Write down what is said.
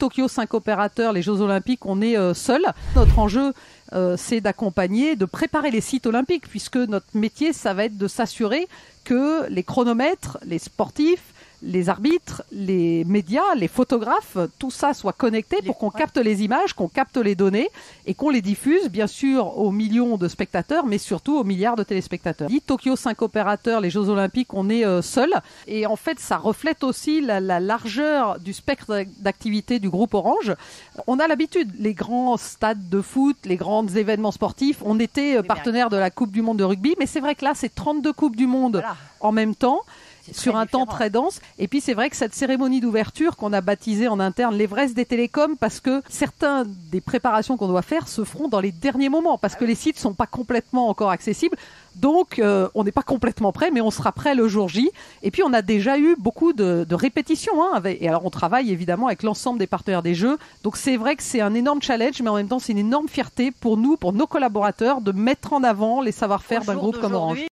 Tokyo 5 opérateurs, les Jeux Olympiques, on est seul. Notre enjeu, c'est d'accompagner, de préparer les sites olympiques, puisque notre métier, ça va être de s'assurer que les chronomètres, les sportifs, les arbitres, les médias, les photographes, tout ça soit connecté pour qu'on capte les images, qu'on capte les données et qu'on les diffuse, bien sûr, aux millions de spectateurs, mais surtout aux milliards de téléspectateurs. Dit Tokyo 5 opérateurs, les Jeux Olympiques, on est seul. Et en fait, ça reflète aussi la largeur du spectre d'activité du groupe Orange. On a l'habitude, les grands stades de foot, les grands événements sportifs, on était partenaire de la Coupe du Monde de rugby, mais c'est vrai que là, c'est 32 Coupes du Monde en même temps. Sur un temps très dense. Et puis c'est vrai que cette cérémonie d'ouverture qu'on a baptisée en interne l'Everest des télécoms, parce que certains des préparations qu'on doit faire se feront dans les derniers moments, parce que les sites sont pas complètement encore accessibles. Donc on n'est pas complètement prêt, mais on sera prêt le jour J. Et puis on a déjà eu beaucoup de répétitions. Et alors on travaille évidemment avec l'ensemble des partenaires des Jeux. Donc c'est vrai que c'est un énorme challenge, mais en même temps c'est une énorme fierté pour nous, pour nos collaborateurs, de mettre en avant les savoir-faire d'un groupe comme Orange.